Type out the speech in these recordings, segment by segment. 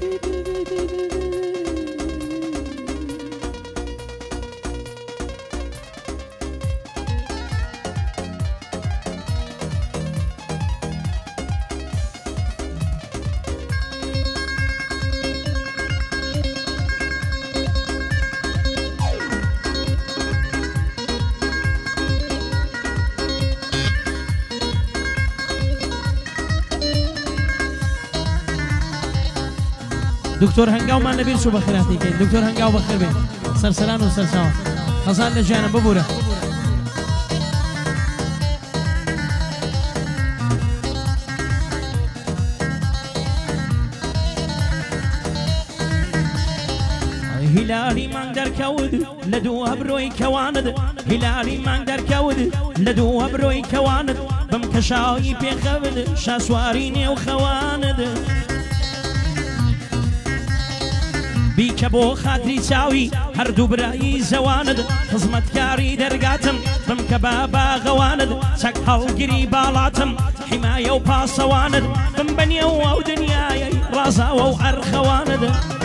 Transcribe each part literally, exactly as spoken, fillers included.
دكتور هنگاو ما نبیر شو بخیراتی که دکتور هنگاو بخیر بین سرسران و سرساوان خزان لجانم ببوره هلالي من در كود لدو هبروي كواند هلالي من در كود لدو هبروي كواند بمكشاوي بيخبد شاسواريني وخواند بیکە بۆ خاتری چاوی هەردوو برایی زەواند خزمەتکاری دەرگاتم بم کە با باغەواند چەک هەڵگیری باڵاتم حیمایە و پاسەواند بم بەنێو ئەو دنیای ڕازاوە و ئەرخەواند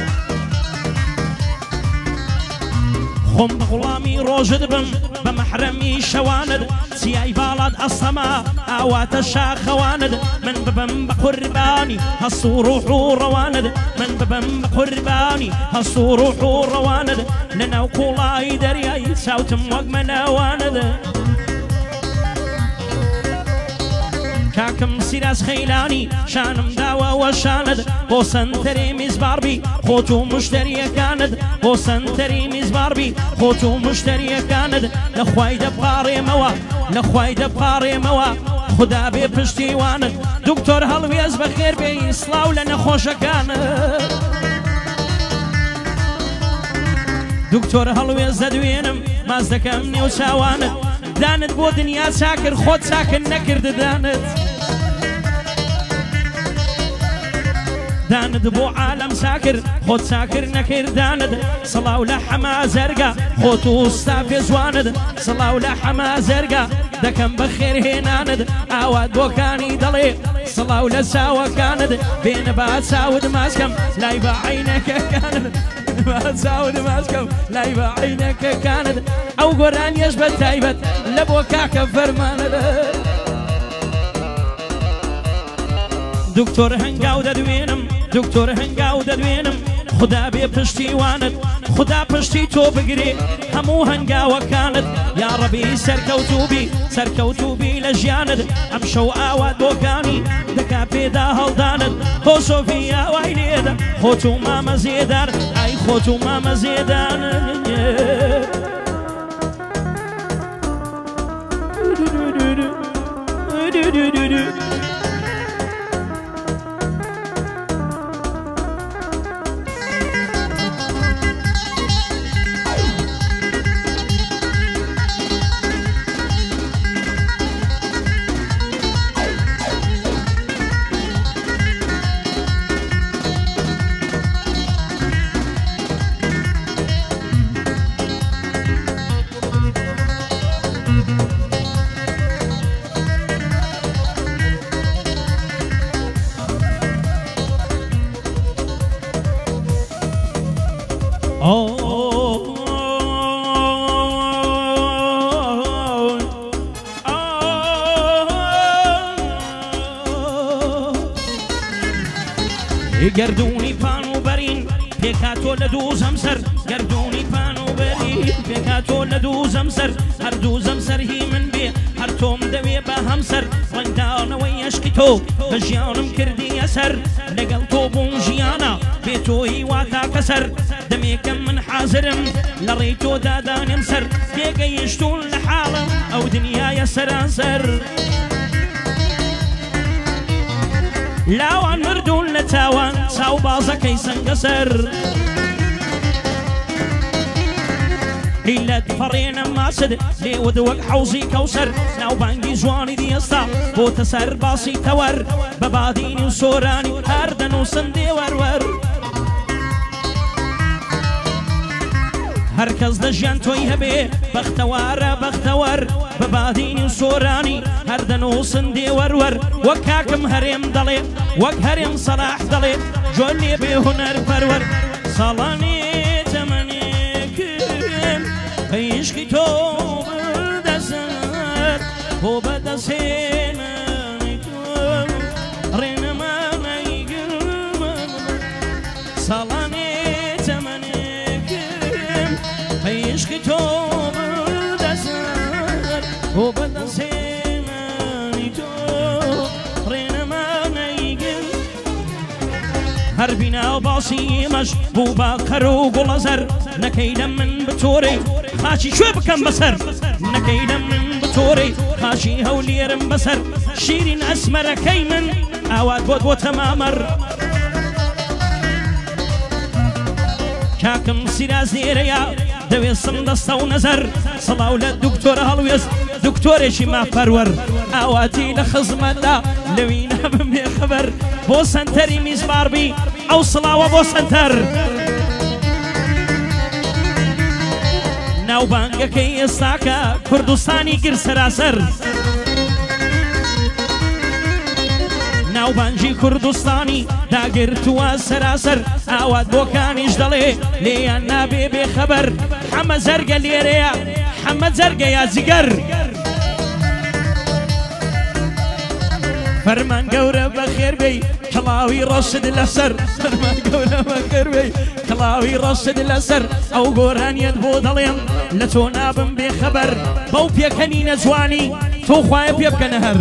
خۆم بە غوڵامی ڕۆژت بم بە مەحرەمی شەواند چیای باڵات ئەسەما ئاواتە شاخەواند من ببم بە قوربانی هەست و ڕوح و ڕەواند من ببم بە قوربانی هەست و ڕوح و ڕەواند لەناو کوڵای دەریای چاوتم وەک مەناواند کاکم سیراز خەیلانی شانم داوەوە شاند بۆ سەنتەری میزباربی خۆت و مشتریەکانت بۆ سەنتەری میزباربی خۆت و مشتریەکانت لەخوای دەپاڕێمەوە لەخوای دەپاڕێمەوە خدا بێ پشتیوانت دکتۆر هەڵوێز بەخێر بێ سڵاو لە نەخۆشەکانت دکتۆر هەڵوێز دەدوێنم ماز دەکەم نێو چاوانت دانت بۆ دنیا چاکرد خۆت چاکن نەکرد دانت دانت بۆ عالم چاکرد خۆت چاکر نەکرد دانت سڵاو لە حەما زەرگە خۆت و ئوستا پێزوانت سڵاو لە حەما زەرگە دەکەم بەخێر هێنانت ئاوات بۆکانی دەڵێ سڵاو لە چاوەکانت بێنە با چاوت ماسکەم لای بە عینەکەکانت چاوت ماسکەم لای بە عینەکەکانت ئەو گۆرانیەش بە تایبەت لە بۆ کاکە فەرمانت دکتۆر هەنگاو دەدوێنم دکتۆر هەنگاو دەدوێنم خدا بێ پشتیوانت خدا پشتی تۆ بگرێ هەموو هەنگاوەکانت یا ڕەبی سەرکەوتوبی سەرکەوتوبی لە ژیانت ئەم شەو ئاوات بۆکانی دەکا پێدا هەڵدانت خۆ سۆفی ئاوای لێدە خۆت و مامە زێدار ئای خۆت و مامە زێدان گردونی پانو برین پێکاتۆ لە دوو زەمسەر گردونی پانو برین پێکاتۆ لە دوو زەمسەر هەردوو زەمسەر هی من بێ هەر تۆم دەوێ بە هەمسەر ڕەنگدانەوەی عشقی تۆ بە ژیانم کردی ئەسەر لەگەڵ تۆ بووم ژیانە بێ تۆی واتا کەسەر دەمێکم من حازرم لە ڕێی تۆ دادانێم سەر تێگەیشتون لە حاڵم ئەو دنیایە سەرانسەر لاوان مردون لە تاوان چاو بازەکەی سەنگە سەر هیلەت فەڕێنە ماسد لێوت وەک حەوزی کەوسەر ناوبانگی جوانی دیێستا بۆتە سەر باسی تەوەر بە بادینی و سۆرانی هەر دەنووسن دێوەروەر هەرکەس لە ژیان تۆی هەبێ بەختەوارە بەختەوەر بە بادینی و سۆرانی هەردەنووسن دێوەروەر وەک کاکم هەرێم دەڵێ وەک هەرێم سەلاح دەڵێ جۆن لێ بێ هونەر پەروەر ساڵانێ تەمەنێکم عیشقی تۆ بردەسەر بۆ بەدەستهێنانی تۆ ڕێنەمانەیگرم ساڵانێ تەمەنێکم عیشقی تۆ بردەسەر بۆ بەدەستهێنانی تۆ ڕێنەمانەیگرم هەر بینا و باسی ئێمەش بوو بە قەر و گوڵەزەر نەکەی لە من بتۆرەی خاچی کوێ بکەم بەسەر نەکەی لە من بتۆرەی خاچی هەولێرم بەسەر شیرین ئەسمەرەکەی من ئاوات بۆت بۆ تەمامەر کاکم سیراز نێرەیە دەوێستم دەستە و نەزەر سڵاو لە دوکتۆرە هەڵوێست دکتۆرێکی ماپەروەر ئاواتی لە خزمەتدا لەوی نابم بێخەبەر بۆ سەنتەری میزباربی ئەو سڵاوە بۆ سەنتەر ناوبانگەکەی ئێستاکە کوردستانی گر سەراسەر ناوبانجی کوردستانی داگرتووە سەراسەر ئاوات بۆکانیش دەڵێ لێیان نابێ بێخەبەر حەمە زەرگە لێرەیە حەمە جەرگەیە جگەر فەرمان گەورە بەخێر بێی کڵاوی ڕەشت لەسەر فەرمان گەورە بەخێر بێی کڵاوی ڕەشت لەسەر ئەو گۆرانیەت بۆ دەڵێم لە تۆ نابم بێخەبەر بەو پێکەنینە جوانی تۆ خوایە پێ بکەنە هەر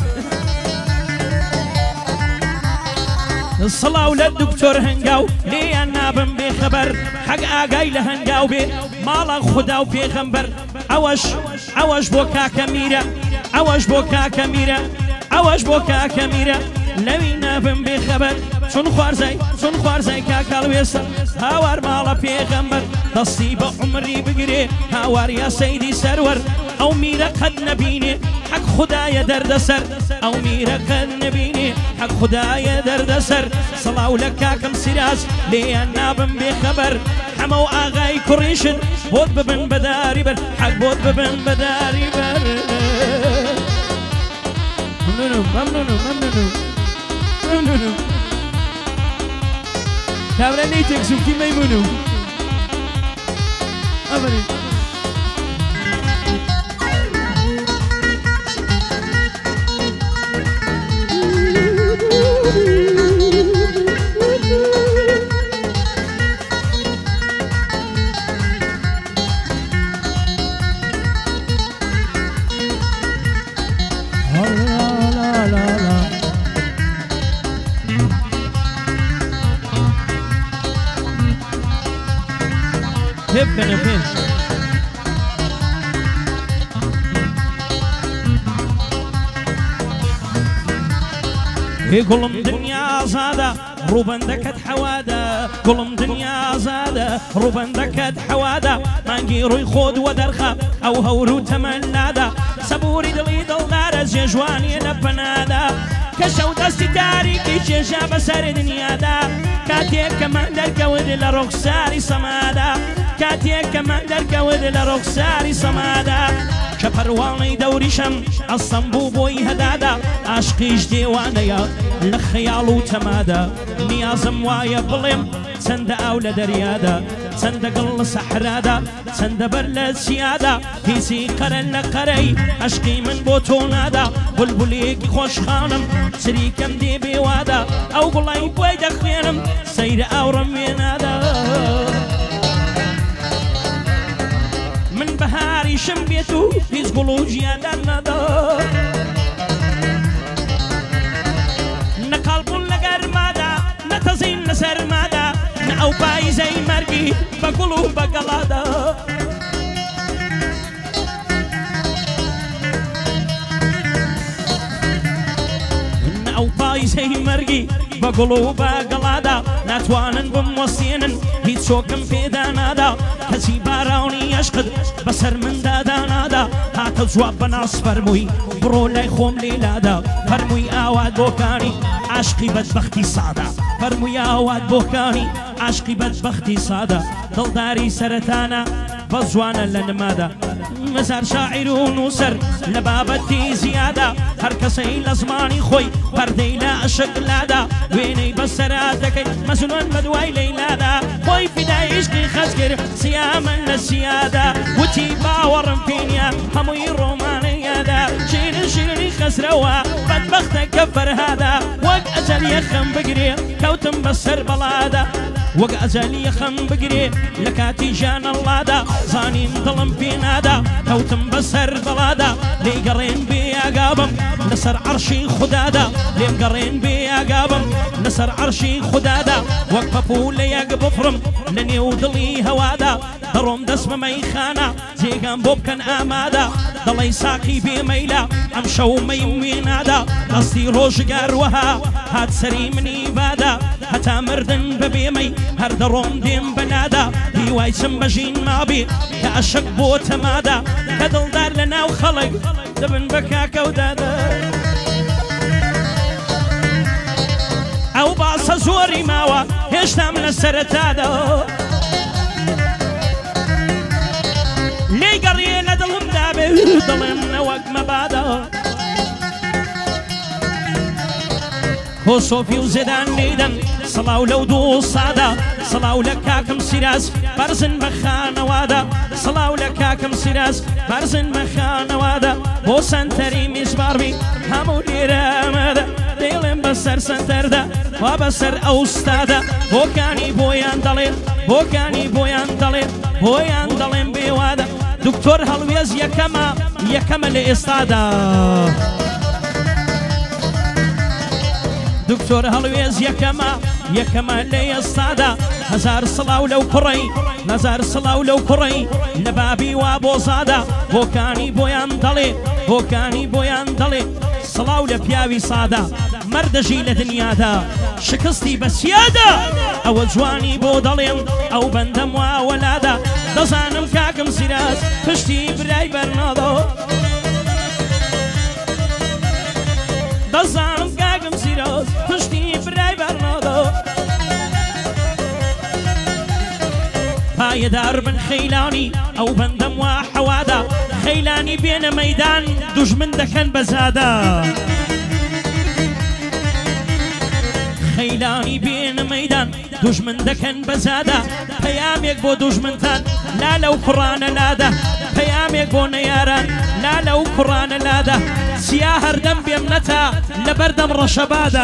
سڵاو لە دکتۆر هەنگاو لێیان نابم بێخەبەر حەق ئاگای لە هەنگاو بێ ماڵە خودا و پێغەمبەر ئەوەش ئەوەش بۆ کاکە میرە ئەوەش بۆ کاکە میرە ئەوەش بۆ کاکە میرە لەوی نابم بێخەبەر چون خوارزای چون خوارزای کاکەڵوێستە هاوار ماڵە پێغەمبەر دەستی بە عمری بگرێ هاوار یا سەیدی سەروەر ئەو میرە قەت نەبینێ حەق خودایە دەردەسەر ئەو میرە قەت نەبینێ حەق خودایە دەردەسەر سڵاو لە کاکەم سیراز لێیان نابم بێخەبەر هەمە و ئاغای کوڕیشن بۆت ببن بەداری بەر حەق بۆت ببن بەداری بەر ممنونم ممنونم ممنونم ممنونم کامرە نەیتێک زووکی مەیمونم ئەمەری بكنا فين قلم دنيا زادة روبندكت حوادة قلم دنيا زادة روبندكت حوادة مانجي روي خود ودرخة أو هورو تمنادا سبوري دلي دلدار جواني لبنادا كشو دستي تاريكي شيشا بسر دنيا دا كاتيك كمان دركود لرقصاري سمادا كاتيك كمان دركود لرقصاري سمادا كبرواني دوريشم الصنبو بوي هدادا عشقيش ديوانيا لخيالو تمادا نيازم وايا بلم سند أولى دريادا سند قل سحرادا سند برلد سيادا هيسي قرن لقري عشقي من بوتونادا بلبليك خوش خانم سريكم دي بيوادا أو قلاي بوي دخينم سير أورم ينادا من بهاري شمبيتو هيز قلوجيا دانادا نقلب لقرمادا نتزين نسرمادا نأو باي زي مرقي بقلو بقلادا نأو باي زي مرقي بقلو بقلادا ناتوانن بموسينن هيت شوكم في دانادا كسي باراوني يشقد بسر من دادانادا هاتو جواب بناس فرموي برو لاي خوم ليلادا فرموي آواد بوكاني عشقي بدبختي صادا فرموي آواد بوكاني عشقي بدبختي صادا دلداري سرتانا بزوانا لنمادا مزار شاعر ونوسر لبابتي زيادة هركسي لزماني خوي بردي لا أشق لادا ويني بسراتك مسلون مدواي ليلادا خوي في دايشكي خزكر سياما للسيادة وتي باور فينيا هموي رومانيا دا شير شيري خسروا بدبختك كفر هذا وق أزل يخم بقري كوتم بسر بلادا وق أزل يخم بقري لكاتي جان الله دا زانين ظلم في نادا كوتم بسر بلادا لي قرين بيا قابم نسر عرشي خدادا لي قرين بيا قابم نسر عرشي خدادا وقفوا لي بفرم لني ودلي هوادا دروم دسم ميخانا زيقان بوب كان آمادا دلي ساقي بميلا امشو ميمينادا قصدي روش قاروها هات سري مني بادا هتا مردن ببيمي هر دروم ديم بنادا هيواي سنبجين مابي كأشق بوت مادا كدل دار لنا وخلق دبن بكاكا ودادا او باص زوري ماوا هشتا من السرتادا لي قريه لدلم دابي دلم نوق مبادا هو صوفي وزيدان نيدن صلاو لو دو صادا صلاو لكاكم سيراس برزن مخانا وادا صلاو لكاكم سيراس برزن مخانا وادا بو سنتري مزباربي همو ديرا مادا ديلم بسر سنتر دا وبسر اوستادا بو كاني بويان دلين بو كاني بويان دلين بويان دلين بيوادا دكتور هلويز يكما يكما لإستادا دكتور هلويز يكما يكما لإستادا هزار صلاو لو كري نزار صلاو لو كري نبابي وابو صادا بوكاني بويان دلي بوكاني بويان دلي صلاو لبياوي صادا مردجي لدنيا دا شكستي بسيادة او جواني بو دلين او بندم وولادا دزانم كاكم سيراس پشتی برای برنادو دزانم كاكم سيراس پشتی برای برنادو پایدار بن خیلانی او بندم وحوادا خیلانی بین میدان دجمن دکن بزادا خيلاني بين ميدان دجمن دكن بزادا بياميك بو دجمنتان لا لو قران لادا بياميك بو نياران لا لو قران لادا سياهر دم بيمنتا لبردم رشبادا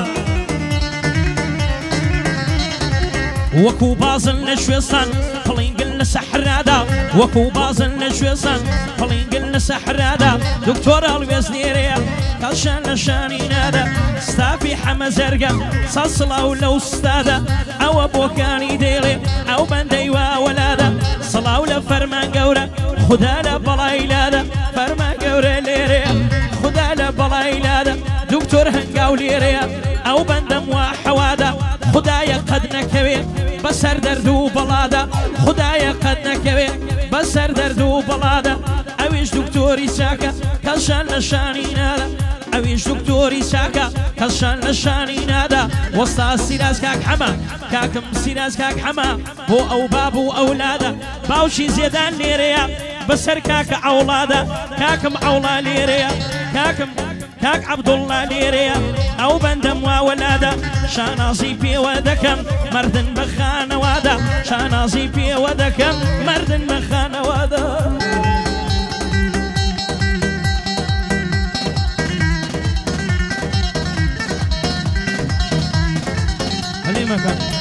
وكو بازن لشويصان فلين قلنا سحرادا وكو بازن لشويصان فلين قلنا سحرادا دكتور هلويز نيريا كالشان لشاني نادا ستافي حما زرقا صصلاو لو استادا او ابوكاني ديلي او بنديوا ولادا صلاو لفرمان قورا خدا لبلاي لادا فرمان قورا ليريا خدا لبلاي لادا دكتور هنقاو ليريا او بندم وحوادا خدايا قد نكوي بسر دردو بلادا خدايا قد نكوي بسر دردو بلادا اويش دكتوري ساكا كالشان لشاني نادا اويش دكتوري ساكا كالشان لشاني نادا وسطا سيراز كاك حما كاكم سيراز كاك حما هو او بابو اولادا باوشي زيدان ليريا بسر كاك اولادا كاكم اولا ليريا كاكم كاك عبد الله ليريا او بندم وولادا شانازي بي ودكم مردن بخان وادا شانازي بي ودكم مردن بخان وادا هلي مكان